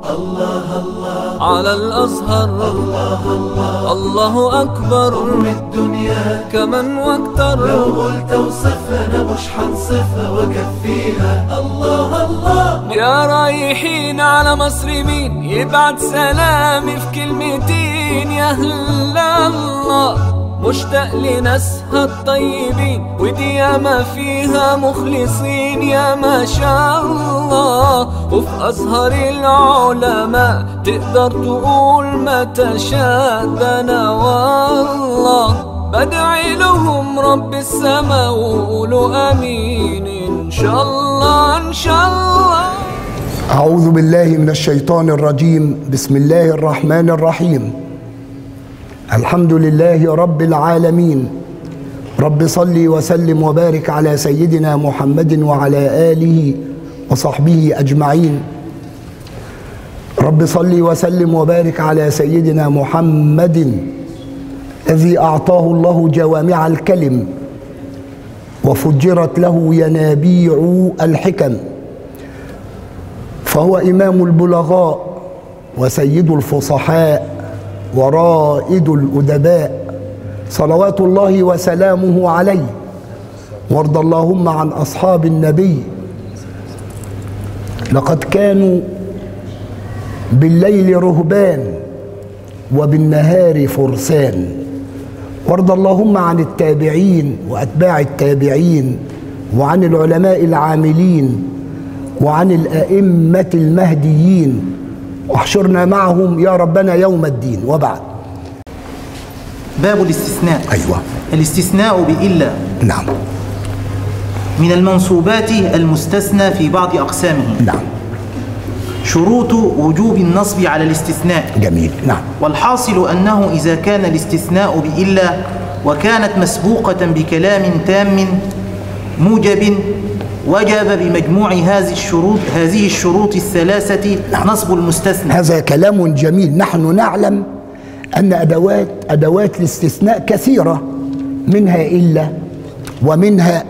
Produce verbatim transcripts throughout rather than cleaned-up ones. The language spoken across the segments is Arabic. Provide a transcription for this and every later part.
الله الله على الأزهر، الله الله الله أكبر أم الدنيا كمن واكتر. لو قلت اوصفها أنا مش حنصفها وأكفيها. الله الله يا رايحين على مصر مين يبعت سلامي في كلمتين؟ يا أهل الله مشتاق لناسها الطيبين، ودي ياما فيها مخلصين يا ما شاء الله. وفي أزهر العلماء تقدر تقول ما تشاء. ده أنا والله بدعي لهم رب السما وقولوا آمين إن شاء الله إن شاء الله. أعوذ بالله من الشيطان الرجيم. بسم الله الرحمن الرحيم. الحمد لله رب العالمين. رب صل وسلم وبارك على سيدنا محمد وعلى آله وصحبه أجمعين. رب صل وسلم وبارك على سيدنا محمد الذي أعطاه الله جوامع الكلم وفجرت له ينابيع الحكم، فهو إمام البلغاء وسيد الفصحاء ورائد الأدباء، صلوات الله وسلامه عليه. وارض اللهم عن أصحاب النبي، لقد كانوا بالليل رهبان وبالنهار فرسان. وارض اللهم عن التابعين وأتباع التابعين، وعن العلماء العاملين، وعن الأئمة المهديين، واحشرنا معهم يا ربنا يوم الدين. وبعد. باب الاستثناء. أيوة. الاستثناء بإلا نعم من المنصوبات المستثنى في بعض أقسامه. نعم. شروط وجوب النصب على الاستثناء. جميل. نعم. والحاصل أنه إذا كان الاستثناء بإلا وكانت مسبوقة بكلام تام موجب وجب بمجموع هذه الشروط هذه الشروط الثلاثة نعم. نصب المستثنى. هذا كلام جميل. نحن نعلم أن أدوات أدوات الاستثناء كثيرة، منها إلا، ومنها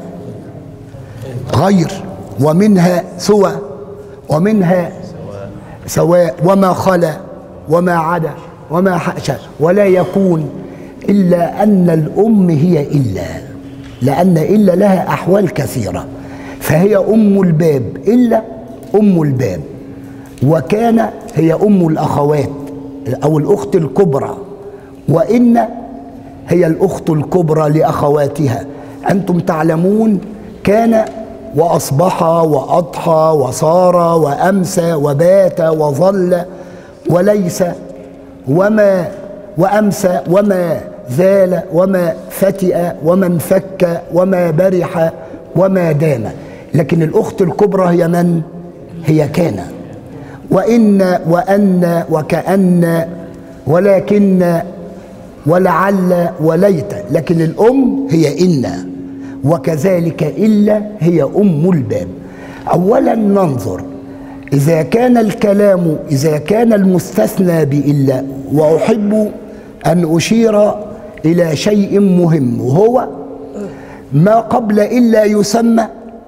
غير، ومنها سوى، ومنها سواء، وما خلا، وما عدا، وما حاشا، ولا يكون إلا أن الأم هي إلا، لأن إلا لها أحوال كثيرة، فهي أم الباب. إلا أم الباب، وكان هي أم الأخوات أو الأخت الكبرى، وإن هي الأخت الكبرى لأخواتها. أنتم تعلمون كان وأصبح وأضحى وصار وأمسى وبات وظل وليس وما وأمسى وما زال وما فتئ وما انفك وما برح وما دام. لكن الأخت الكبرى هي من؟ هي كان. وإن وأن وكأن ولكن ولعل وليت. لكن الأم هي إن، وكذلك إلا هي أم الباب. أولا ننظر إذا كان الكلام إذا كان المستثنى بإلا. وأحب أن أشير إلى شيء مهم، وهو ما قبل إلا يسمى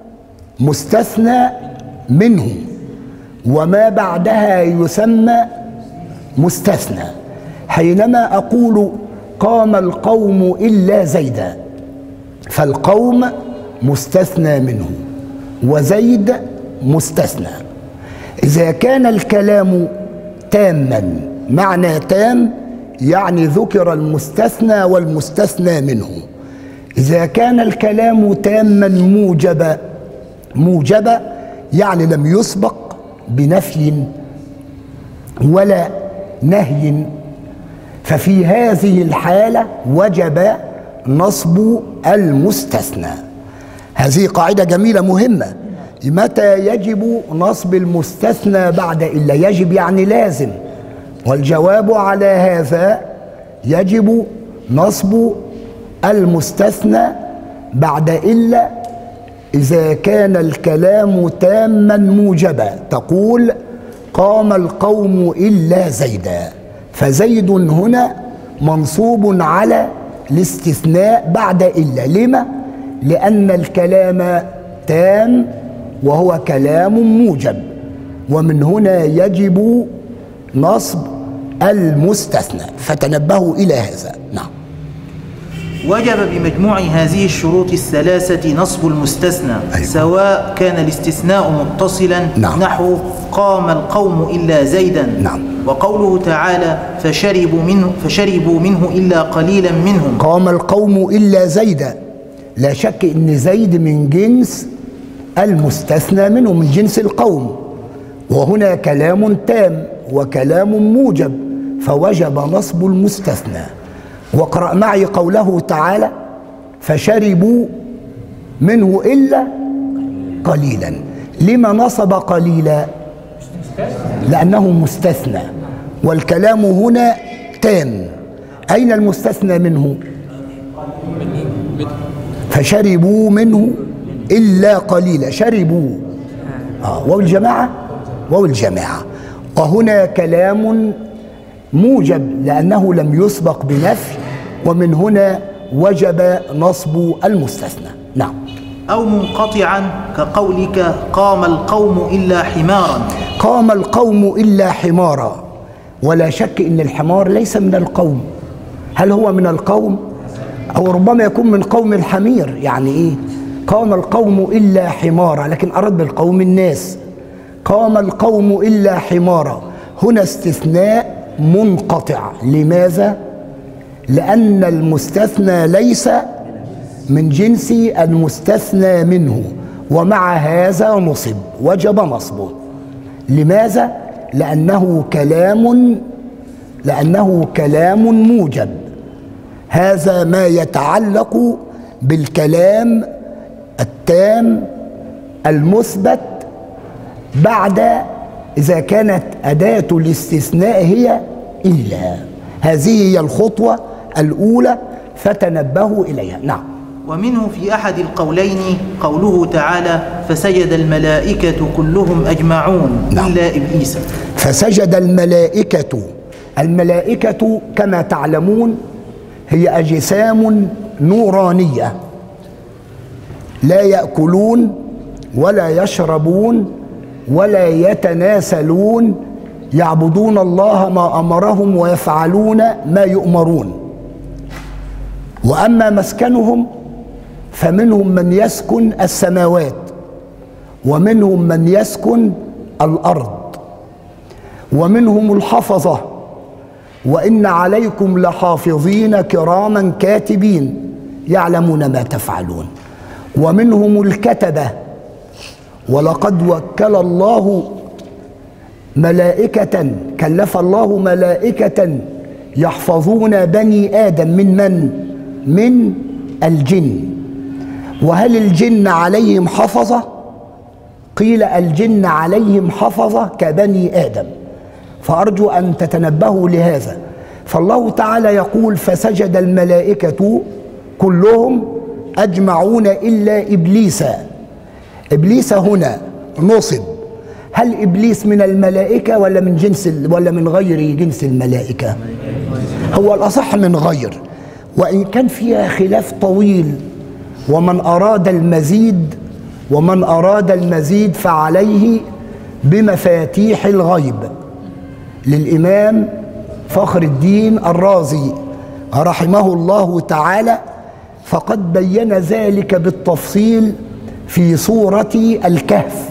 مستثنى منه، وما بعدها يسمى مستثنى. حينما أقول قام القوم إلا زيدا، فالقوم مستثنى منه وزيد مستثنى. إذا كان الكلام تاما، معنى تام يعني ذكر المستثنى والمستثنى منه. إذا كان الكلام تاما موجبا، موجبا يعني لم يسبق بنفي ولا نهي، ففي هذه الحالة وجب نصب المستثنى. هذه قاعدة جميلة مهمة. متى يجب نصب المستثنى بعد إلا؟ يجب يعني لازم، والجواب على هذا يجب نصب المستثنى بعد إلا إذا كان الكلام تاما موجبا. تقول قام القوم إلا زيدا، فزيد هنا منصوب على الاستثناء بعد إلا. لما؟ لأن الكلام تام وهو كلام موجب، ومن هنا يجب نصب المستثنى، فتنبهوا إلى هذا. نعم. وجب بمجموع هذه الشروط الثلاثة نصب المستثنى. أيوة. سواء كان الاستثناء متصلا. نعم. نحو قام القوم إلا زيدا. نعم. وقوله تعالى فشربوا منه, فشربوا منه إلا قليلا منهم. قام القوم إلا زيدا، لا شك أن زيد من جنس المستثنى منه، من جنس القوم، وهنا كلام تام وكلام موجب، فوجب نصب المستثنى. واقرأ معي قوله تعالى فشربوا منه إلا قليلا. لما نصب قليلا؟ لأنه مستثنى، والكلام هنا تام. أين المستثنى منه؟ فشربوا منه إلا قليلا. شربوا آه. والجماعة والجماعة، وهنا كلام موجب لأنه لم يسبق بنفي، ومن هنا وجب نصب المستثنى. نعم. أو منقطعا كقولك قام القوم إلا حمارا. قام القوم إلا حمارا، ولا شك أن الحمار ليس من القوم. هل هو من القوم؟ أو ربما يكون من قوم الحمير. يعني إيه؟ قام القوم إلا حمارا، لكن أراد بالقوم الناس. قام القوم إلا حمارا، هنا استثناء منقطع. لماذا؟ لأن المستثنى ليس من جنس المستثنى منه، ومع هذا نصب، وجب نصبه. لماذا؟ لأنه كلام لأنه كلام موجب. هذا ما يتعلق بالكلام التام المثبت بعد إذا كانت أداة الاستثناء هي إلا. هذه هي الخطوة الأولى، فتنبهوا إليها. نعم. ومنه في أحد القولين قوله تعالى فسجد الملائكة كلهم أجمعون. نعم. إلا إبليس. فسجد الملائكة. الملائكة كما تعلمون هي أجسام نورانية، لا يأكلون ولا يشربون ولا يتناسلون، يعبدون الله ما أمرهم ويفعلون ما يؤمرون. وأما مسكنهم فمنهم من يسكن السماوات ومنهم من يسكن الأرض ومنهم الحفظة وإن عليكم لحافظين كراما كاتبين يعلمون ما تفعلون، ومنهم الكتبة ولقد وكل الله ملائكة كلف الله ملائكة يحفظون بني آدم من من؟ من الجن. وهل الجن عليهم حفظة؟ قيل الجن عليهم حفظة كبني آدم، فأرجو أن تتنبهوا لهذا. فالله تعالى يقول فسجد الملائكة كلهم أجمعون إلا إبليس. إبليس هنا نصب. هل إبليس من الملائكة ولا من جنس ولا من غير جنس الملائكة؟ هو الأصح من غير، وإن كان فيها خلاف طويل. ومن أراد المزيد ومن أراد المزيد فعليه بمفاتيح الغيب للإمام فخر الدين الرازي رحمه الله تعالى، فقد بين ذلك بالتفصيل في سورة الكهف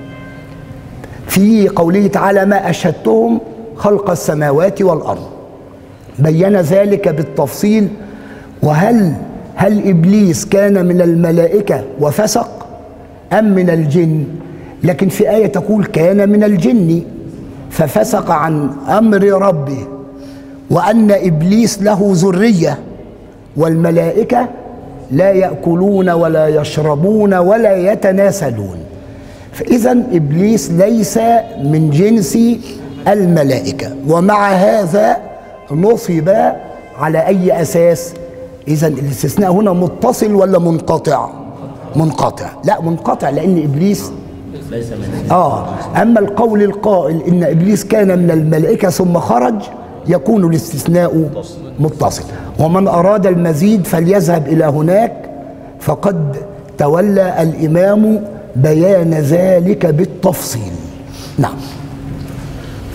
في قوله تعالى ما أشهدتهم خلق السماوات والأرض، بين ذلك بالتفصيل. وهل هل إبليس كان من الملائكة وفسق أم من الجن؟ لكن في آية تقول كان من الجن ففسق عن أمر ربه، وأن إبليس له ذرية، والملائكة لا يأكلون ولا يشربون ولا يتناسلون. فإذا إبليس ليس من جنس الملائكة، ومع هذا نصب على أي أساس؟ إذا الاستثناء هنا متصل ولا منقطع؟ منقطع. لا منقطع، لأن إبليس ليس من آه أما القول القائل إن إبليس كان من الملائكة ثم خرج يكون الاستثناء متصل. ومن أراد المزيد فليذهب إلى هناك، فقد تولى الإمام بيان ذلك بالتفصيل. نعم.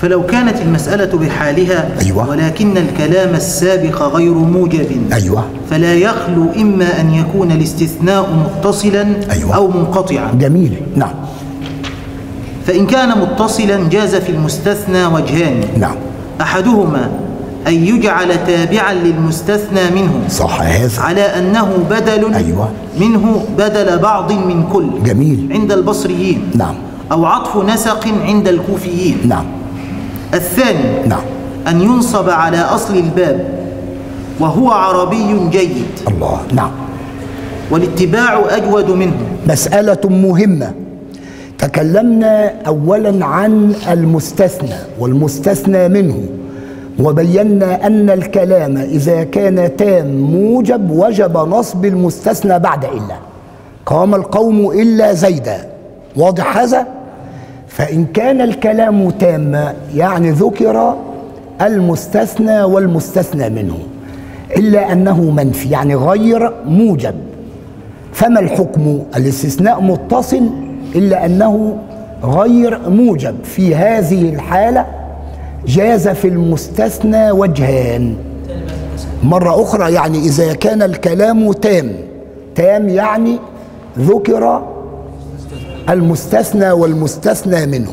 فلو كانت المسألة بحالها أيوة. ولكن الكلام السابق غير موجب أيوة. فلا يخلو إما أن يكون الاستثناء متصلا أيوة. أو منقطعا. جميل. نعم. فإن كان متصلا جاز في المستثنى وجهان. نعم. أحدهما أن يجعل تابعا للمستثنى منه صح هذا على أنه بدل أيوة. منه بدل بعض من كل جميل عند البصريين. نعم. أو عطف نسق عند الكوفيين. نعم. الثاني نعم. أن ينصب على أصل الباب وهو عربي جيد. الله. نعم. والاتباع أجود منه. مسألة مهمة. تكلمنا أولا عن المستثنى والمستثنى منه، وبينا أن الكلام إذا كان تام موجب وجب نصب المستثنى بعد إلا. قام القوم إلا زيدا. واضح هذا؟ فإن كان الكلام تاما يعني ذكر المستثنى والمستثنى منه إلا أنه منفي يعني غير موجب، فما الحكم؟ الاستثناء متصل إلا أنه غير موجب. في هذه الحالة جاز في المستثنى وجهان. مرة أخرى يعني إذا كان الكلام تام، تام يعني ذكر المستثنى والمستثنى منه،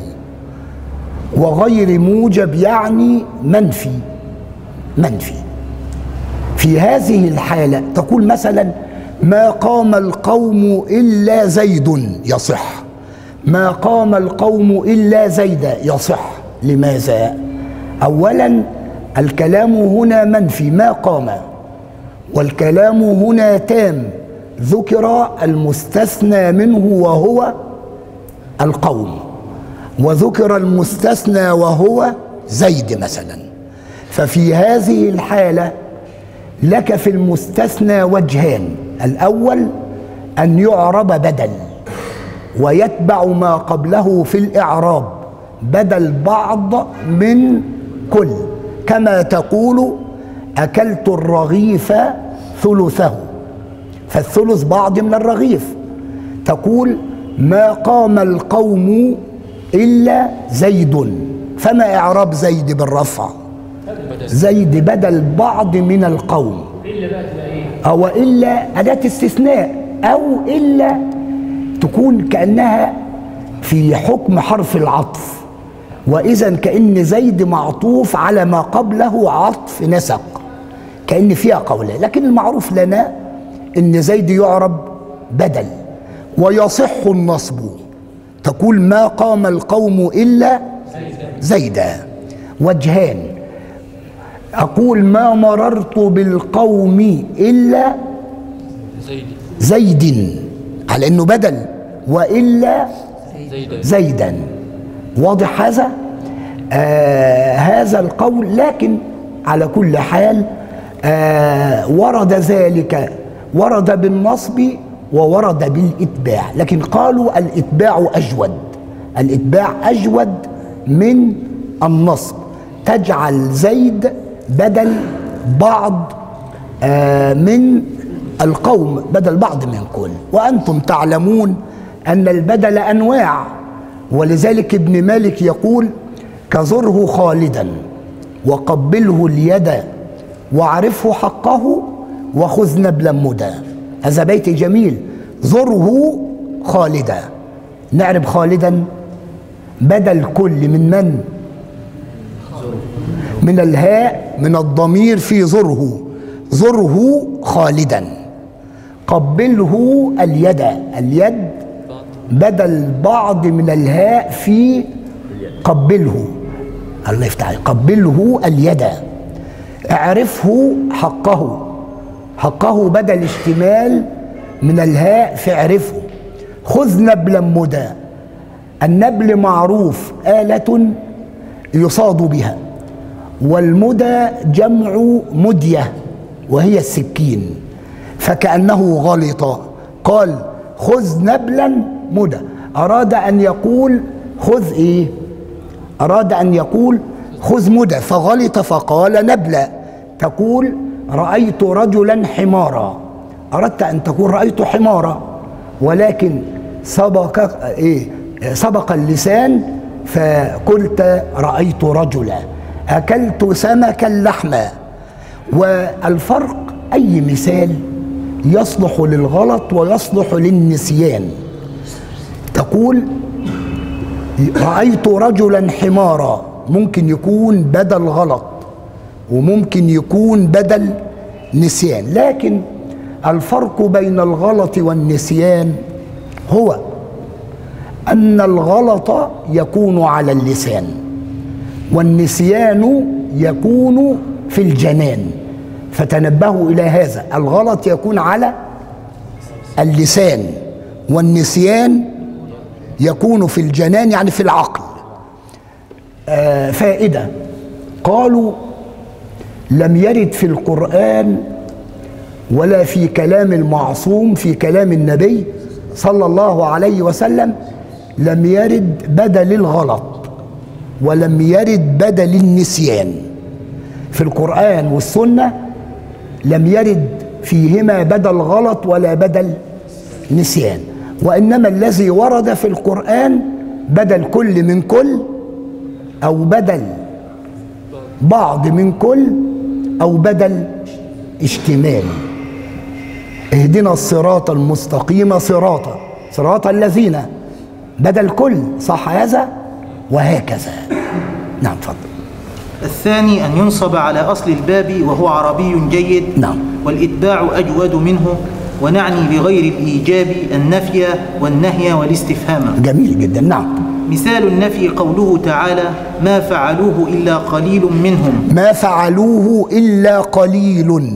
وغير موجب يعني منفي منفي. في هذه الحالة تقول مثلا ما قام القوم إلا زيد يصح، ما قام القوم إلا زيدا يصح. لماذا؟ أولا الكلام هنا منفي ما قام، والكلام هنا تام ذكر المستثنى منه وهو القوم، وذكر المستثنى وهو زيد مثلا. ففي هذه الحالة لك في المستثنى وجهان. الأول أن يعرب بدل ويتبع ما قبله في الإعراب بدل بعض من كل، كما تقول أكلت الرغيف ثلثه، فالثلث بعض من الرغيف. تقول ما قام القوم إلا زيد، فما إعراب زيد بالرفع؟ زيد بدل بعض من القوم، أو إلا أداة استثناء، أو إلا تكون كأنها في حكم حرف العطف، وإذا كأن زيد معطوف على ما قبله عطف نسق، كأن فيها قولة. لكن المعروف لنا إن زيد يعرب بدل ويصح النصب. تقول ما قام القوم إلا زيدا. وجهان، أقول ما مررت بالقوم إلا زيد على أنه بدل، وإلا زيدا. واضح هذا؟ آه هذا القول. لكن على كل حال آه ورد ذلك، ورد بالنصب وورد بالإتباع، لكن قالوا الإتباع أجود، الإتباع أجود من النصب. تجعل زيد بدل بعض آه من القوم، بدل بعض من كل. وأنتم تعلمون أن البدل أنواع، ولذلك ابن مالك يقول كزره خالدا وقبله اليد واعرفه حقه وخذ نبلا مدى. هذا بيت جميل. زره خالدا، نعرف خالدا بدل كل من من؟ من الهاء، من الضمير في زره، زره خالدا. قبله اليد، اليد بدل بعض من الهاء في قبله، الله يفتح عليك، قبله اليد. اعرفه حقه، حقه بدل اشتمال من الهاء في اعرفه. خذ نبلا مدى، النبل معروف آلة يصاد بها، والمدى جمع مدية وهي السكين، فكأنه غلط قال خذ نبلا مدى. أراد أن يقول خذ إيه؟ أراد أن يقول خذ مدى فغلط فقال نبلا. تقول رأيت رجلا حمارا، أردت أن تقول رأيت حمارا، ولكن سبق إيه؟ سبق اللسان فقلت رأيت رجلا أكلت سمكا لحما. والفرق أي مثال يصلح للغلط ويصلح للنسيان. تقول رأيت رجلا حمارا، ممكن يكون بدل غلط وممكن يكون بدل نسيان، لكن الفرق بين الغلط والنسيان هو أن الغلط يكون على اللسان والنسيان يكون في الجنان. فتنبهوا إلى هذا، الغلط يكون على اللسان والنسيان يكون في الجنان، يعني في العقل. آه فائدة، قالوا لم يرد في القرآن ولا في كلام المعصوم في كلام النبي صلى الله عليه وسلم لم يرد بدل الغلط ولم يرد بدل النسيان. في القرآن والسنة لم يرد فيهما بدل غلط ولا بدل نسيان، وإنما الذي ورد في القرآن بدل كل من كل، أو بدل بعض من كل، أو بدل اشتمال. اهدنا الصراط المستقيم صراطا صراط الذين، بدل كل، صح هذا؟ وهكذا. نعم تفضل. الثاني أن ينصب على أصل الباب وهو عربي جيد. نعم. والإتباع أجود منه، ونعني بغير الإيجاب النفي والنهي والاستفهام. جميل جدا. نعم. مثال النفي قوله تعالى ما فعلوه إلا قليل منهم. ما فعلوه إلا قليل.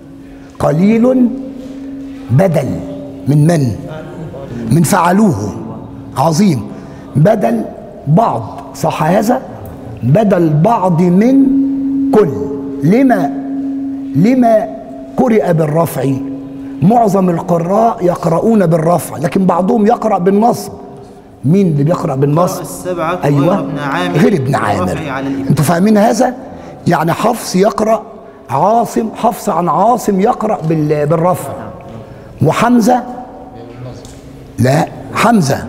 قليل بدل من من؟ من فعلوه. عظيم. بدل بعض، صح هذا؟ بدل بعض من كل. لما لما قرئ بالرفع؟ معظم القراء يقرؤون بالرفع، لكن بعضهم يقرأ بالنصب. مين اللي بيقرأ بالنصب؟ السبعة. أيوة، ابن عامر. غير ابن عامر. انتوا فاهمين هذا؟ يعني حفص يقرأ، عاصم حفص عن عاصم يقرأ بالرفع، وحمزة لا، حمزة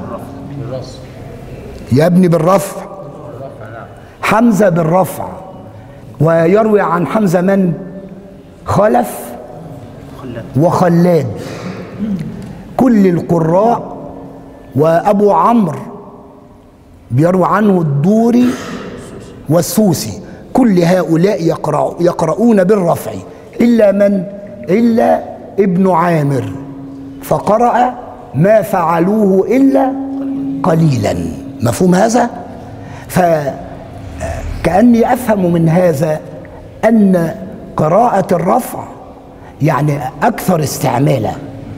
يا ابني بالرفع، حمزة بالرفع. ويروي عن حمزة من؟ خلف وخلاد. كل القراء، وأبو عمرو بيروي عنه الدوري والسوسي، كل هؤلاء يقرأ يقرؤون بالرفع إلا من؟ إلا ابن عامر، فقرأ ما فعلوه إلا قليلا. مفهوم هذا؟ فكأني أفهم من هذا أن قراءة الرفع يعني أكثر استعمالا،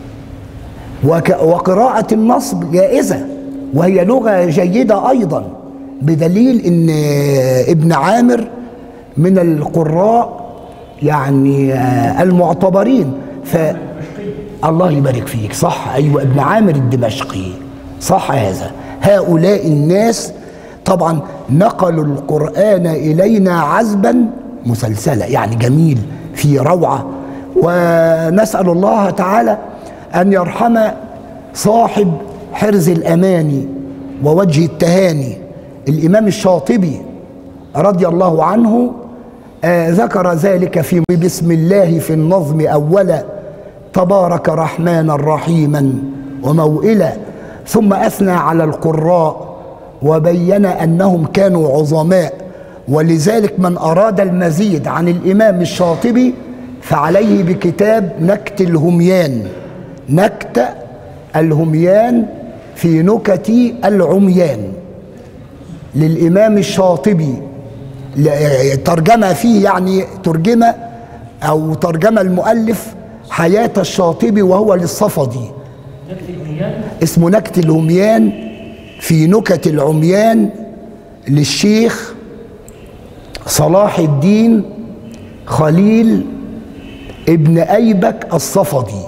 وقراءة النصب جائزة وهي لغة جيدة أيضا، بدليل أن ابن عامر من القراء يعني المعتبرين. فالله يبارك فيك، صح، أيوة، ابن عامر الدمشقي، صح هذا. هؤلاء الناس طبعا نقلوا القرآن إلينا عذبا مسلسلا، يعني جميل في روعة. ونسأل الله تعالى أن يرحم صاحب حرز الأماني ووجه التهاني الإمام الشاطبي رضي الله عنه. آه ذكر ذلك في بسم الله في النظم أولا، تبارك رحمنا رحيما وموئلا، ثم أثنى على القراء وبين أنهم كانوا عظماء. ولذلك من أراد المزيد عن الإمام الشاطبي فعليه بكتاب نكت الهميان، نكت الهميان في نكت العميان للإمام الشاطبي. ترجمة فيه، يعني ترجمة أو ترجمة المؤلف حياة الشاطبي وهو للصفدي، اسمه نكت الهميان في نكت العميان للشيخ صلاح الدين خليل ابن أيبك الصفدي.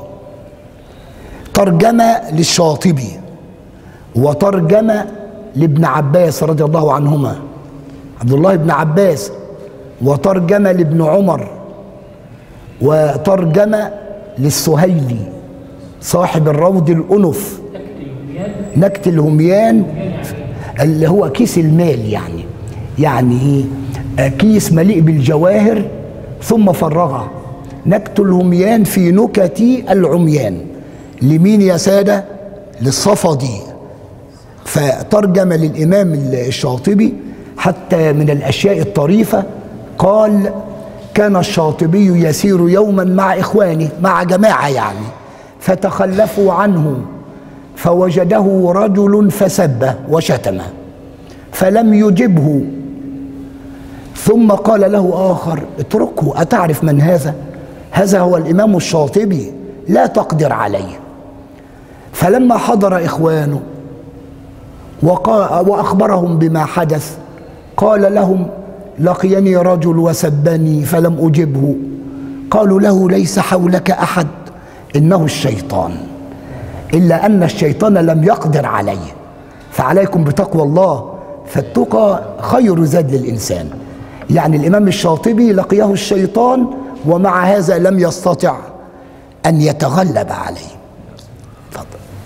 ترجمة للشاطبي وترجمة لابن عباس رضي الله عنهما، عبد الله بن عباس، وترجمة لابن عمر، وترجمة للسهيلي صاحب الروض الأنف. نكت الهميان اللي هو كيس المال يعني. يعني ايه؟ كيس مليء بالجواهر ثم فرغه. نكت الهميان في نكت العميان. لمين يا سادة؟ للصفدي. فترجم للإمام الشاطبي حتى من الأشياء الطريفة، قال: كان الشاطبي يسير يوما مع إخوانه، مع جماعة يعني، فتخلفوا عنه فوجده رجل فسبه وشتمه فلم يجبه، ثم قال له آخر: اتركه، أتعرف من هذا؟ هذا هو الإمام الشاطبي، لا تقدر عليه. فلما حضر إخوانه وأخبرهم بما حدث قال لهم: لقيني رجل وسبني فلم أجبه. قالوا له: ليس حولك أحد، إنه الشيطان، إلا أن الشيطان لم يقدر عليه، فعليكم بتقوى الله، فالتقى خير زاد للإنسان. يعني الإمام الشاطبي لقيه الشيطان ومع هذا لم يستطع أن يتغلب عليه. فضل.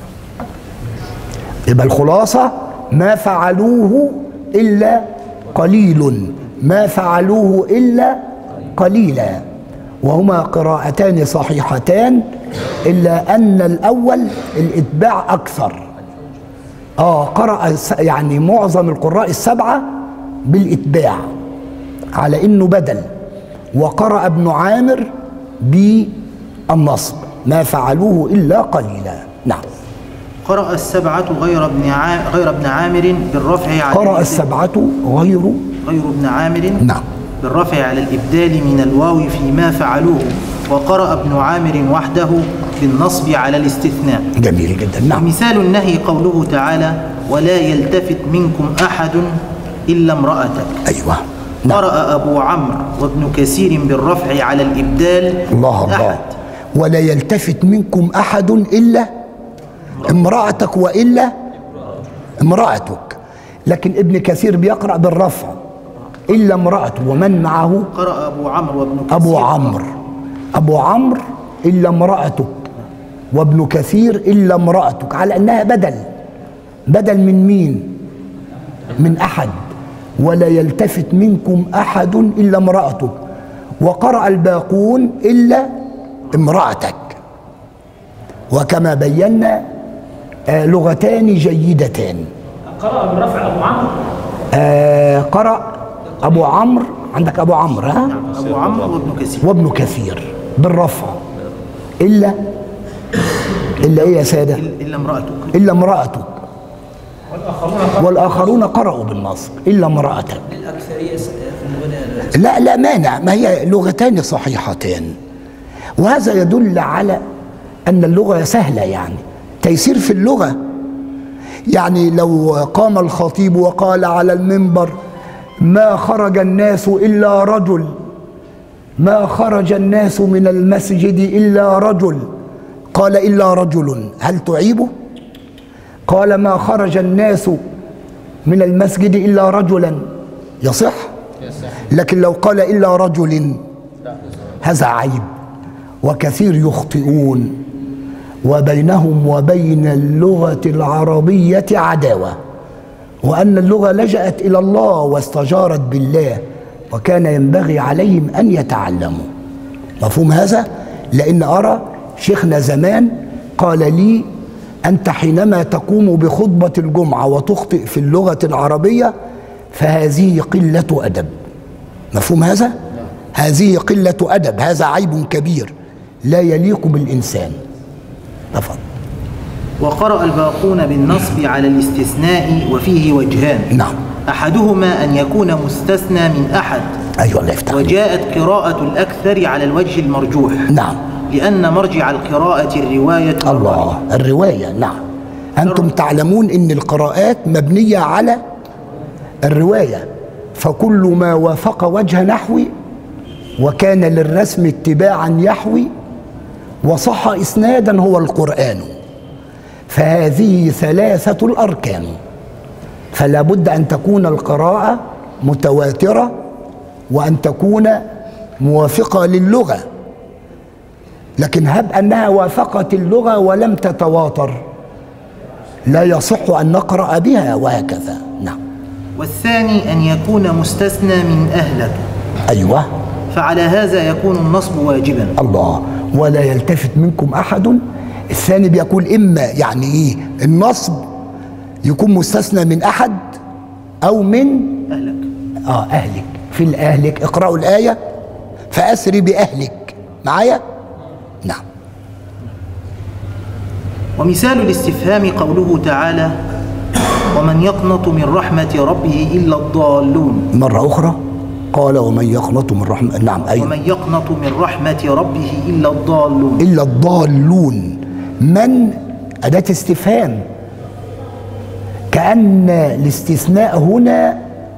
يبقى الخلاصة: ما فعلوه إلا قليل، ما فعلوه إلا قليلا، وهما قراءتان صحيحتان، إلا أن الأول الإتباع أكثر. آه قرأ يعني معظم القراء السبعة بالإتباع على إنه بدل، وقرأ ابن عامر بالنصب: ما فعلوه إلا قليلا. نعم. قرأ السبعة غير ابن عامر غير ابن عامر بالرفع على قرأ السبعة غير غير ابن عامر نعم بالرفع على الإبدال من الواو فيما فعلوه، وقرأ ابن عامر وحده بالنصب على الاستثناء. جميل جدا. نعم. مثال النهي قوله تعالى: ولا يلتفت منكم أحد إلا امرأتك. أيوة. نعم. قرأ أبو عمرو وابن كثير بالرفع على الإبدال. الله الله. أحد. ولا يلتفت منكم أحد إلا امرأتك وإلا امرأتك، لكن ابن كثير بيقرأ بالرفع إلا امرأته ومن معه. قرأ أبو عمرو وابن كثير أبو عمرو أبو عمرو إلا امرأتك، وابن كثير إلا امرأتك، على أنها بدل. بدل من مين؟ من أحد. ولا يلتفت منكم أحد إلا امرأتك. وقرأ الباقون إلا امرأتك. وكما بينا آه لغتان جيدتان. قرأ بالرفع أبو عمرو. آه قرأ أبو عمرو، عندك أبو عمرو ها؟ أبو عمرو وابن كثير وابن كثير بالرفع إلا إلا إيه يا سادة؟ إلا امرأتك. إلا امرأتك. والآخرون قرأوا بالنصب إلا امرأتك. للأكثرية لا لا مانع، ما هي لغتان صحيحتان، وهذا يدل على أن اللغة سهلة، يعني تيسير في اللغة. يعني لو قام الخطيب وقال على المنبر: ما خرج الناس إلا رجل، ما خرج الناس من المسجد إلا رجل، قال: إلا رجل، هل تعيبه؟ قال: ما خرج الناس من المسجد إلا رجلا، يصح؟ لكن لو قال إلا رجل هذا عيب. وكثير يخطئون، وبينهم وبين اللغة العربية عداوة، وأن اللغة لجأت إلى الله واستجارت بالله، وكان ينبغي عليهم أن يتعلموا. مفهوم هذا؟ لأن أرى شيخنا زمان قال لي: أنت حينما تقوم بخطبة الجمعة وتخطئ في اللغة العربية فهذه قلة أدب. مفهوم هذا؟ هذه قلة أدب، هذا عيب كبير لا يليق بالإنسان. تفضل. وقرأ الباقون بالنصب على الاستثناء وفيه وجهان. نعم. أحدهما أن يكون مستثنى من أحد. أيوة الله يفتح. وجاءت قراءة الأكثر على الوجه المرجوح. نعم. لأن مرجع القراءة الرواية. الله، الرواية. نعم. أنتم تعلمون أن القراءات مبنية على الرواية، فكل ما وافق وجه نحوي وكان للرسم اتباعا يحوي وصح إسنادا هو القرآن. فهذه ثلاثة الأركان، فلا بد أن تكون القراءة متواترة وأن تكون موافقة للغة. لكن هب أنها وافقت اللغة ولم تتواتر لا يصح أن نقرأ بها، وهكذا. نعم. والثاني أن يكون مستثنى من أهلك. أيوة. فعلى هذا يكون النصب واجبا. الله. ولا يلتفت منكم أحد. الثاني بيقول إما يعني إيه النصب يكون مستثنى من أحد أو من أهلك. آه أهلك. في الأهلك اقرأوا الآية فأسري بأهلك معايا. نعم. ومثال الاستفهام قوله تعالى ومن يقنط من رحمة ربه إلا الضالون. مرة أخرى قال ومن يقنط من رحمة. نعم أيوة. ومن يقنط من رحمة ربه إلا الضالون. إلا الضالون. من أداة استفهام، كأن الاستثناء هنا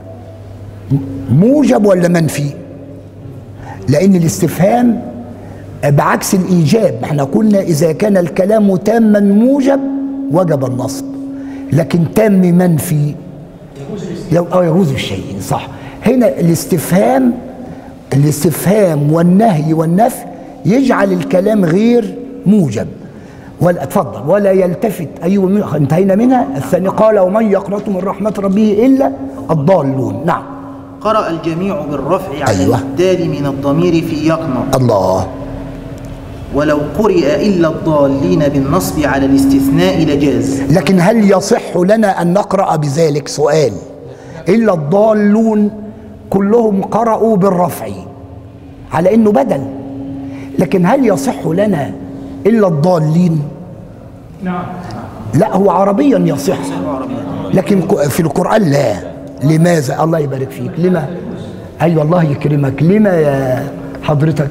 موجب ولا منفي؟ لأن الاستفهام بعكس الإيجاب. احنا قلنا إذا كان الكلام تاما موجب وجب النصب، لكن تام منفي لو أو يجوز الشيء. صح. هنا الاستفهام الاستفهام والنهي والنفي يجعل الكلام غير موجب. ولا اتفضل ولا يلتفت. ايوه انتهينا منها. الثاني قال ومن يقنط من رحمة ربه إلا الضالون. نعم. قرأ الجميع بالرفع على أيوة. الإبدال من الضمير في يقنط. الله. ولو قرئ إلا الضالين بالنصب على الاستثناء لجاز. لكن هل يصح لنا أن نقرأ بذلك؟ سؤال. إلا الضالون كلهم قرأوا بالرفع على إنه بدل، لكن هل يصح لنا إلا الضالين؟ نعم. لا هو عربيا يصح، لكن في القرآن لا. لماذا؟ الله يبارك فيك. لما؟ أيوة الله يكرمك. لما يا حضرتك؟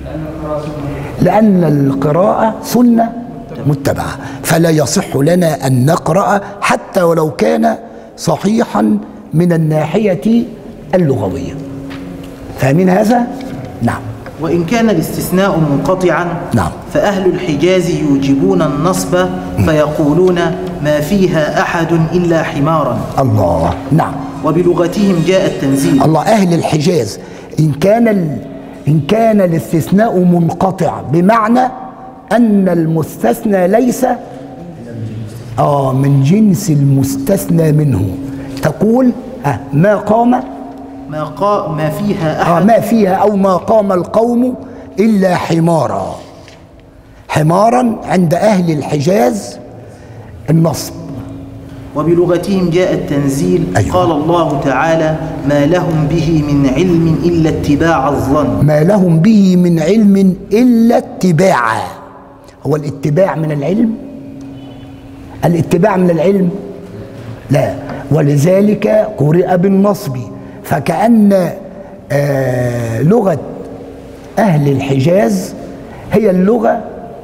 لأن القراءة سنة متبعة، فلا يصح لنا أن نقرأ حتى ولو كان صحيحا من الناحية اللغوية. فاهمين هذا؟ نعم. وإن كان الاستثناء منقطعا نعم. فأهل الحجاز يوجبون النصب فيقولون ما فيها أحد إلا حمارا. الله. نعم. وبلغتهم جاء التنزيل. الله. أهل الحجاز إن كان ال... إن كان الاستثناء منقطع بمعنى أن المستثنى ليس آه من جنس المستثنى منه، تقول آه ما قام ما, قا ما فيها أحد آه ما فيها أو ما قام القوم إلا حمارا. حمارا عند أهل الحجاز النصب. وبلغتهم جاء التنزيل. أيوة. قال الله تعالى ما لهم به من علم إلا اتباع الظن. ما لهم به من علم إلا اتباعا. هو الاتباع من العلم؟ الاتباع من العلم؟ لا. ولذلك قرئ بالنصب. فكأن آه لغة أهل الحجاز هي اللغة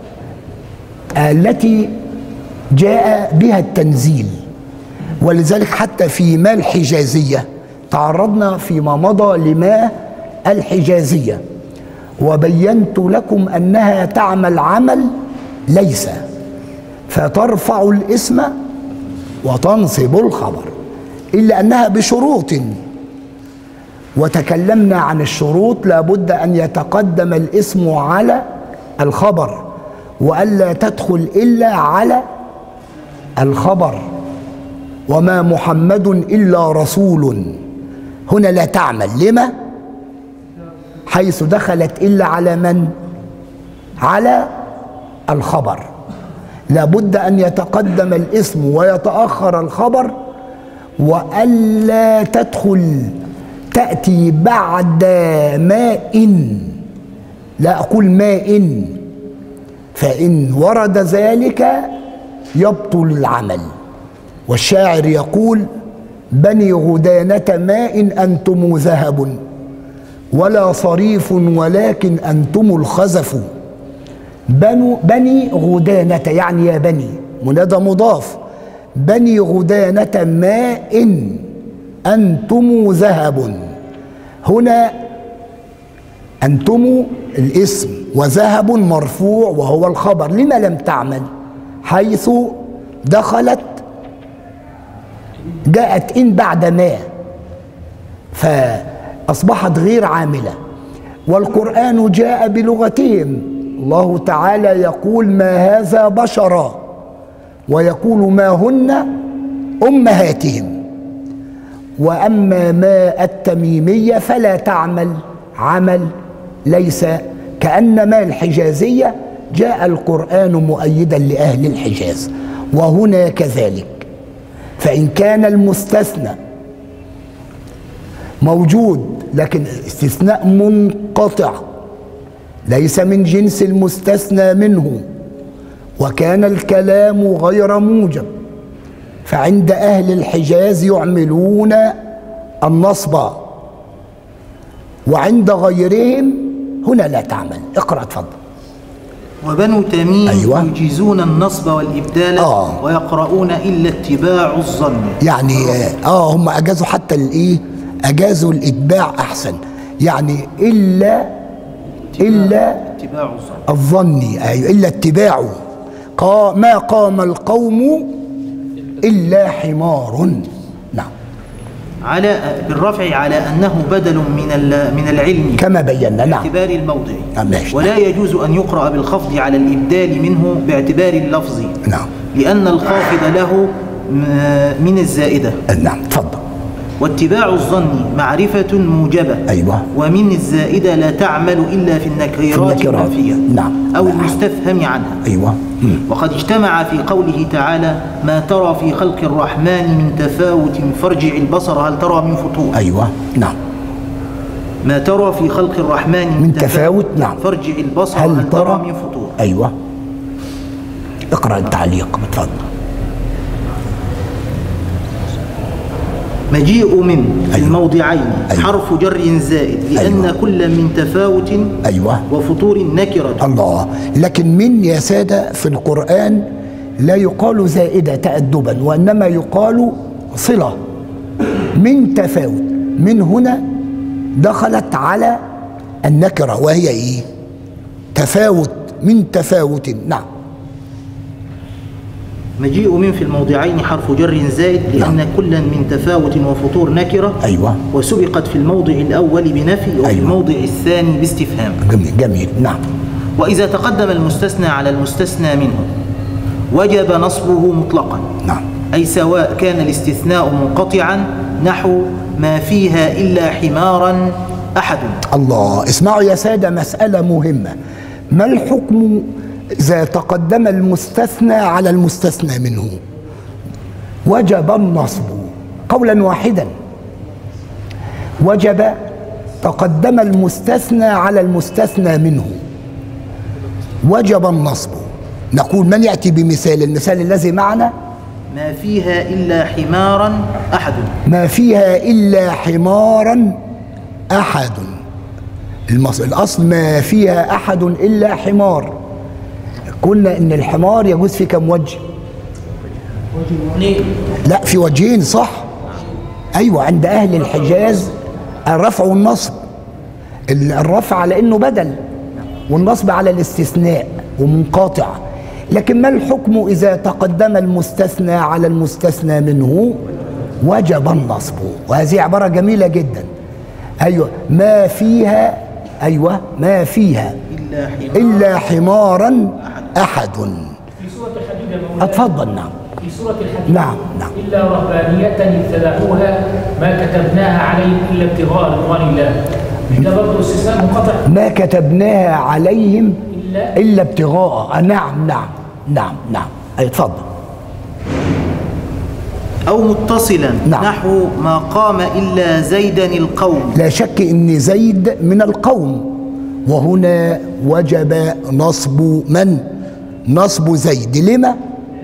التي جاء بها التنزيل. ولذلك حتى في ما الحجازية تعرضنا فيما مضى لما الحجازية وبينت لكم أنها تعمل عمل ليس، فترفع الاسم وتنصب الخبر، إلا أنها بشروط، وتكلمنا عن الشروط. لابد أن يتقدم الاسم على الخبر وألا تدخل إلا على الخبر. وما محمد إلا رسول هنا لا تعمل. لما؟ حيث دخلت إلا على من؟ على الخبر. لابد أن يتقدم الاسم ويتأخر الخبر، وألا تدخل تأتي بعد ماء. لا أقول ماء، فإن ورد ذلك يبطل العمل. والشاعر يقول بني غدانة ماء أنتم ذهب ولا صريف ولكن أنتم الخزف. بنو بني غدانة يعني يا بني، منادى مضاف. بني غدانة ماء أنتم ذهب. هنا أنتم الاسم وذهب مرفوع وهو الخبر. لما لم تعمل؟ حيث دخلت جاءت إن بعد ما، فأصبحت غير عاملة. والقرآن جاء بلغتهم. الله تعالى يقول ما هذا بشرا، ويقول ما هن أمهاتهم. وأما ما التميمية فلا تعمل عمل ليس كأن ما الحجازية جاء القرآن مؤيدا لأهل الحجاز، وهنا كذلك. فإن كان المستثنى موجود لكن استثناء منقطع ليس من جنس المستثنى منه، وكان الكلام غير موجب، فعند أهل الحجاز يعملون النصب، وعند غيرهم هنا لا تعمل. اقرأ اتفضل. وبنو تميم أيوة. يجيزون النصب والإبدال آه. ويقرؤون إلا اتباع الظن. يعني اه هم اجازوا حتى الايه، اجازوا الاتباع احسن، يعني الا الا اتباع الظن الظني، ايوه الا اتباعه. قا ما قام القوم الا حمار. نعم. على بالرفع على أنه بدل من من العلم كما بينا. نعم. باعتبار الموضع. آه ماشي. ولا يجوز أن يقرأ بالخفض على الإبدال منه باعتبار اللفظ. نعم. لأن الخافض له من الزائدة. نعم تفضل. واتباع الظن معرفة موجبة. أيوة. ومن الزائدة لا تعمل إلا في النكرات المنفية. نعم. أو المستفهم عنها. أيوة. مم. وقد اجتمع في قوله تعالى ما ترى في خلق الرحمن من تفاوت فارجع البصر هل ترى من فطور. أيوة. نعم. ما ترى في خلق الرحمن من, من تفاوت. نعم. فارجع البصر هل, هل ترى من فطور. أيوة. اقرأ التعليق بتفضل. مجيء من في أيوة. الموضعين أيوة. حرف جر زائد لأن أيوة. كل من تفاوت أيوة. وفطور نكرة. الله. لكن من يا سادة في القرآن لا يقال زائدة تأدبا، وإنما يقال صلة. من تفاوت، من هنا دخلت على النكرة وهي إيه؟ تفاوت، من تفاوت. نعم. مجيء من في الموضعين حرف جر زائد لأن نعم. كلا من تفاوت وفطور نكرة. أيوة. وسبقت في الموضع الأول بنفي وفي أيوة. الموضع الثاني باستفهام. جميل. جميل. نعم. وإذا تقدم المستثنى على المستثنى منه وجب نصبه مطلقا. نعم. أي سواء كان الاستثناء منقطعا نحو ما فيها إلا حمارا أحد. الله. اسمعوا يا سادة مسألة مهمة. ما الحكم إذا تقدم المستثنى على المستثنى منه؟ وجب النصب قولا واحدا. وجب تقدم المستثنى على المستثنى منه وجب النصب. نقول من يأتي بمثال؟ المثال الذي معنا ما فيها إلا حمارا أحد. ما فيها إلا حمارا أحد. الأصل ما فيها أحد إلا حمار. قلنا إن الحمار يجوز في كم وجه؟ لا في وجهين صح؟ أيوة. عند أهل الحجاز الرفع والنصب. الرفع على إنه بدل، والنصب على الاستثناء ومنقطع. لكن ما الحكم إذا تقدم المستثنى على المستثنى منه؟ وجب النصب. وهذه عبارة جميلة جدا. أيوة. ما فيها، أيوة ما فيها إلا حمارا أحد. في سورة الحديد يا مولانا. أتفضل. نعم. في سورة الحديد. نعم. نعم. إلا رهبانية ابتدعوها ما كتبناها عليهم إلا ابتغاء رضوان الله. مش ده برضه استثناء منقطع؟ ما كتبناها عليهم إلا, إلا ابتغاء. نعم. نعم. نعم. نعم. أي اتفضل. أو متصلا. نعم. نحو ما قام إلا زيدا القوم. لا شك إن زيد من القوم، وهنا وجب نصب من؟ نصب زيد. لما؟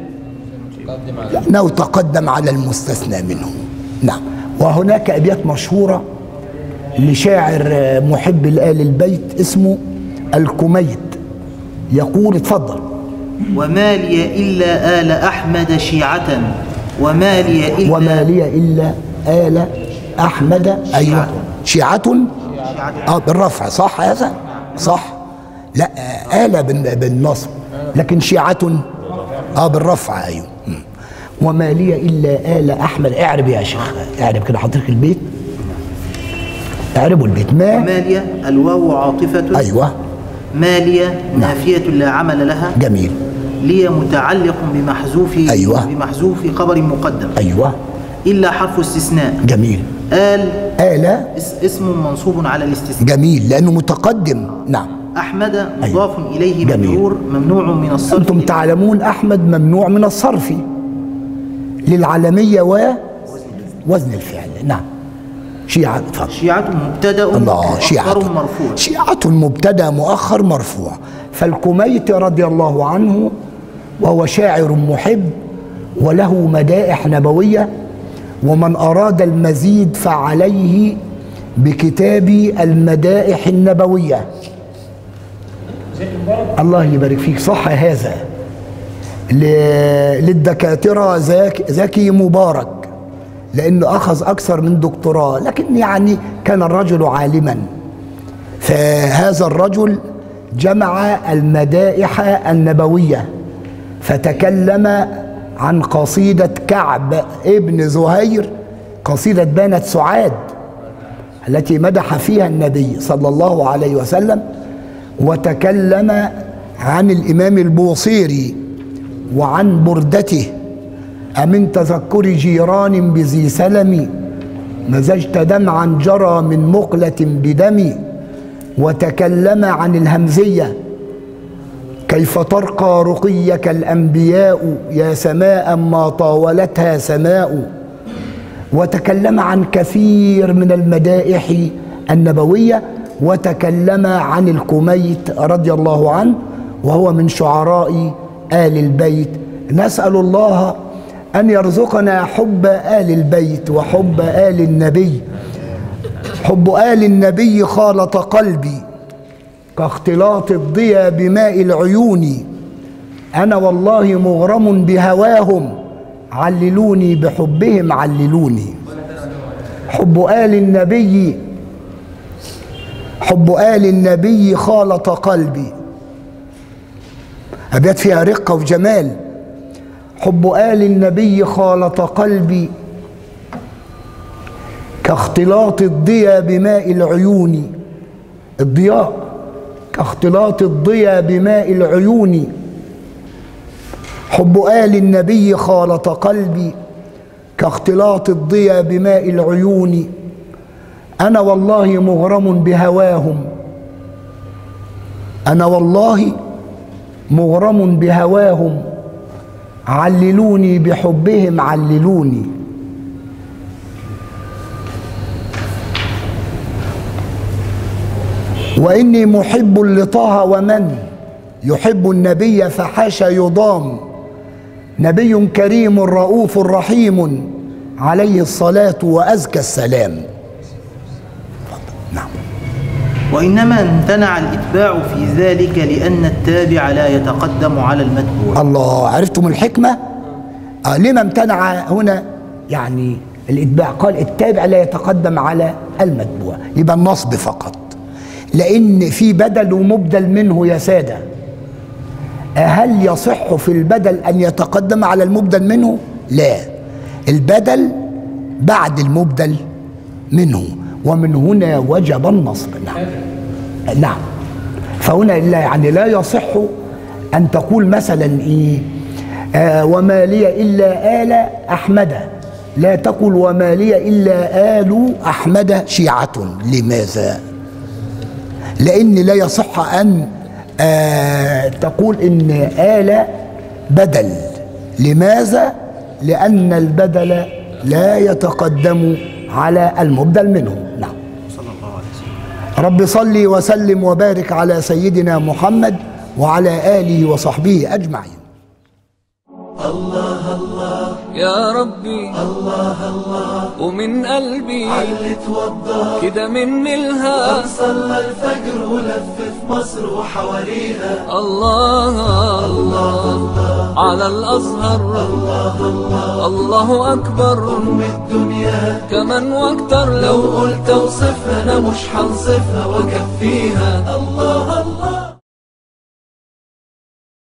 لأنه تقدم على المستثنى منه. نعم. وهناك أبيات مشهورة لشاعر محب لآل البيت اسمه الكميت، يقول اتفضل. وما لي إلا آل أحمد شيعة وما لي إلا وما لي إلا آل أحمد. أيوة. شيعة. اه بالرفع صح هذا؟ صح. لا آل بالنصب، لكن شيعة اه بالرفع. أيوة. وما لي إلا آل أحمد. اعرب يا شيخ، اعرب كده حضرتك البيت، اعربوا البيت. ما وما لي الواو عاطفة. أيوة. ما لي نافية لا عمل لها. جميل. لي متعلق بمحذوف. أيوة. بمحذوف خبر مقدم. أيوة. إلا حرف استثناء. جميل. آل آل اسم منصوب على الاستثناء. جميل لأنه متقدم. نعم. أحمد مضاف أيوه. إليه جميل. مجرور ممنوع من الصرف. أنتم تعلمون أحمد ممنوع من الصرف للعلمية ووزن الفعل. نعم. شيعة. شيعة مبتدأ مؤخر مرفوع. شيعة مبتدأ مؤخر مرفوع. فالكميت رضي الله عنه وهو شاعر محب وله مدائح نبوية، ومن أراد المزيد فعليه بكتاب المدائح النبوية. الله يبارك فيك. صح هذا للدكاترة زكي مبارك لأنه أخذ أكثر من دكتوراه، لكن يعني كان الرجل عالما، فهذا الرجل جمع المدائح النبوية فتكلم عن قصيدة كعب ابن زهير، قصيدة بنت سعاد التي مدح فيها النبي صلى الله عليه وسلم، وتكلم عن الإمام البوصيري وعن بردته أمن تذكر جيران بذي سلم مزجت دمعا جرى من مقلة بدمي، وتكلم عن الهمزية كيف ترقى رقيك الأنبياء يا سماء ما طاولتها سماء، وتكلم عن كثير من المدائح النبوية، وتكلم عن الكميت رضي الله عنه وهو من شعراء آل البيت. نسأل الله أن يرزقنا حب آل البيت وحب آل النبي. حب آل النبي خالط قلبي كاختلاط الضيا بماء العيون، أنا والله مغرم بهواهم عللوني بحبهم عللوني. حب آل النبي حب آل النبي خالط قلبي. أبيات فيها رقة وجمال. حب آل النبي خالط قلبي كاختلاط الضيا بماء العيون. الضياء كاختلاط الضيا بماء العيون. حب آل النبي خالط قلبي كاختلاط الضيا بماء العيون، أنا والله مغرم بهواهم، أنا والله مغرم بهواهم عللوني بحبهم عللوني. وإني محب لطه ومن يحب النبي فحاشا يضام، نبي كريم رؤوف رحيم عليه الصلاة وأزكى السلام. نعم. وإنما امتنع الإتباع في ذلك لأن التابع لا يتقدم على المتبوع. الله، عرفتم الحكمة؟ آه لما امتنع هنا يعني الإتباع؟ قال التابع لا يتقدم على المتبوع، يبقى النصب فقط، لأن في بدل ومبدل منه يا سادة. هل يصح في البدل أن يتقدم على المبدل منه؟ لا، البدل بعد المبدل منه، ومن هنا وجب النصب. نعم نعم. فهنا لا يعني لا يصح أن تقول مثلا إيه آه وما لي إلا آل أحمد، لا تقل وما لي إلا آل أحمد شيعة. لماذا؟ لأن لا يصح أن آه تقول إن آل بدل. لماذا؟ لأن البدل لا يتقدم على المبدل منه. نعم. رب صلي وسلم وبارك على سيدنا محمد وعلى آله وصحبه أجمعين. الله الله يا ربي الله الله، ومن قلبي علي توضى كده مني الها، صلى الفجر ولف في مصر وحواليها. الله الله على الأزهر، الله الله الله أكبر أم الدنيا كمان واكتر، لو قلت اوصفها أنا مش هنصفها وأكفيها. الله الله